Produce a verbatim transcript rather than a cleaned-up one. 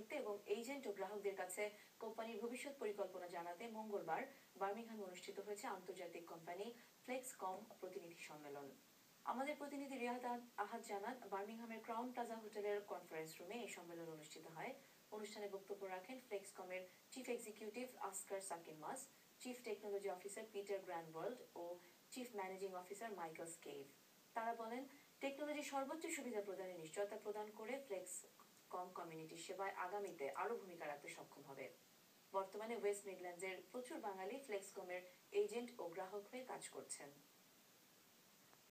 ধরতে এবং এজেন্ট ও গ্রাহকদের কাছে কোম্পানির ভবিষ্যৎ পরিকল্পনা জানাতে মঙ্গলবার বার্মিংহামে অনুষ্ঠিত হয়েছে আন্তর্জাতিক কোম্পানি ফ্লেক্সকম প্রতিনিধি সম্মেলন। আমাদের প্রতিনিধি রিয়াদ আহাদ জানান, বার্মিংহামের ক্রাউন প্লাজা হোটেলের কনফারেন্স রুমে এই সম্মেলন অনুষ্ঠিত হয়। অনুষ্ঠানে বক্তব্য রাখেন ফ্লেক্সকমের চিফ এক্সিকিউটিভ আসকার সাকিনমাস, চিফ টেকনোলজি অফিসার পিটার গ্র্যান্ডওয়ার্ল্ড ও চিফ ম্যানেজিং অফিসার মাইকেল স্কেভ। তারা বলেন, টেকনোলজি সর্বোচ্চ সুবিধা প্রদানের নিশ্চয়তা প্রদান করে ফ্লেক্সকম কমিউনিটি সেবায় আগামীতে আরও ভূমিকা রাখতে সক্ষম হবে। বর্তমানে ওয়েস্ট মিডল্যান্ডসের প্রচুর বাঙালি ফ্লেক্সকমের এজেন্ট ও গ্রাহক হয়ে কাজ করছেন।